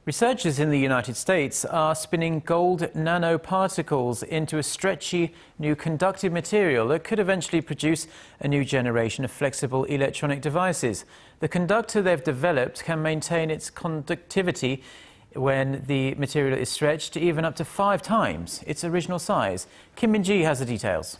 Researchers in the United States are spinning gold nanoparticles into a stretchy new conductive material that could eventually produce a new generation of flexible electronic devices. The conductor they've developed can maintain its conductivity when the material is stretched even up to 5 times its original size. Kim Min-ji has the details.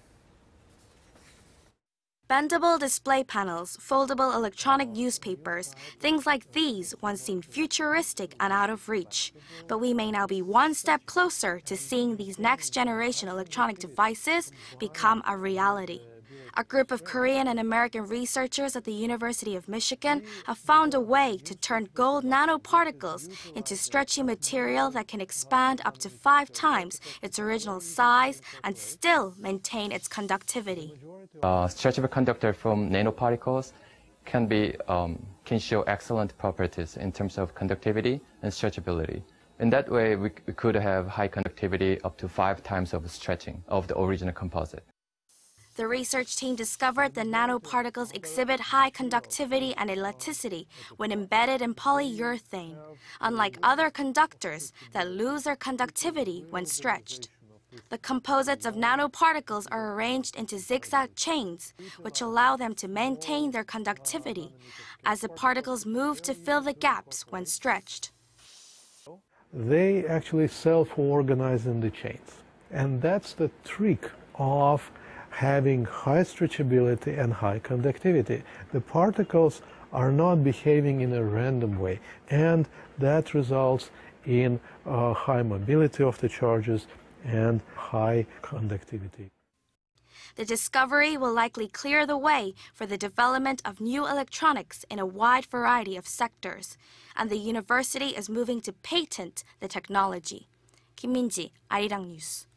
Bendable display panels, foldable electronic newspapers, things like these once seemed futuristic and out of reach. But we may now be one step closer to seeing these next-generation electronic devices become a reality. A group of Korean and American researchers at the University of Michigan have found a way to turn gold nanoparticles into stretchy material that can expand up to 5 times its original size and still maintain its conductivity. Stretchable conductor from nanoparticles can show excellent properties in terms of conductivity and stretchability. In that way, we could have high conductivity up to 5 times of stretching of the original composite. The research team discovered the nanoparticles exhibit high conductivity and elasticity when embedded in polyurethane, unlike other conductors that lose their conductivity when stretched. The composites of nanoparticles are arranged into zigzag chains, which allow them to maintain their conductivity as the particles move to fill the gaps when stretched. They actually self-organize in the chains, and that's the trick of having high stretchability and high conductivity. The particles are not behaving in a random way, and that results in high mobility of the charges and high conductivity. The discovery will likely clear the way for the development of new electronics in a wide variety of sectors, and the university is moving to patent the technology. Kim Min-ji, Arirang News.